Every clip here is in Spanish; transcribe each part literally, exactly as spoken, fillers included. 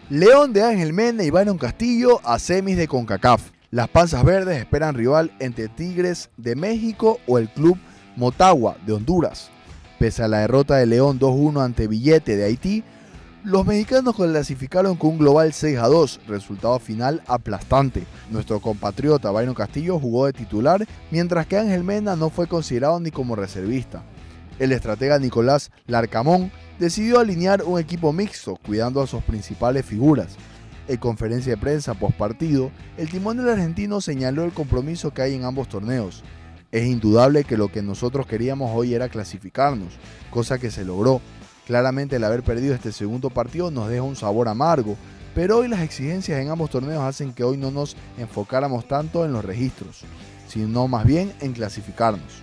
León de Ángel Mena y Byron Castillo a semis de CONCACAF. Las Panzas Verdes esperan rival entre Tigres de México o el Club Motagua de Honduras. Pese a la derrota de León dos uno ante Villete de Haití, los mexicanos clasificaron con un global seis a dos, resultado final aplastante. Nuestro compatriota Byron Castillo jugó de titular, mientras que Ángel Mena no fue considerado ni como reservista. El estratega Nicolás Larcamón decidió alinear un equipo mixto, cuidando a sus principales figuras. En conferencia de prensa postpartido, el timonel argentino señaló el compromiso que hay en ambos torneos. Es indudable que lo que nosotros queríamos hoy era clasificarnos, cosa que se logró. Claramente el haber perdido este segundo partido nos deja un sabor amargo, pero hoy las exigencias en ambos torneos hacen que hoy no nos enfocáramos tanto en los registros, sino más bien en clasificarnos.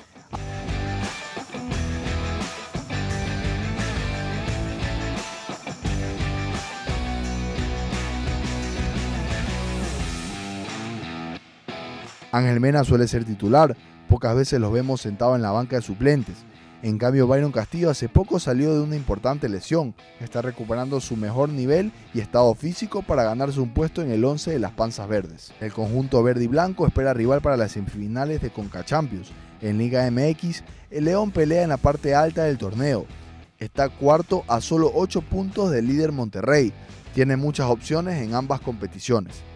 Ángel Mena suele ser titular, pocas veces los vemos sentados en la banca de suplentes. En cambio, Byron Castillo hace poco salió de una importante lesión, está recuperando su mejor nivel y estado físico para ganarse un puesto en el once de las Panzas Verdes. El conjunto verde y blanco espera rival para las semifinales de CONCACHAMPIONS. En Liga M X, el León pelea en la parte alta del torneo. Está cuarto a solo ocho puntos del líder Monterrey. Tiene muchas opciones en ambas competiciones.